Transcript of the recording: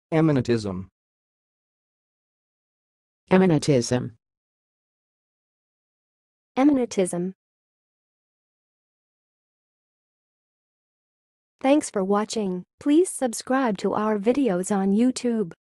Emanatism. Emanatism. Emanatism. Thanks for watching. Please subscribe to our videos on YouTube.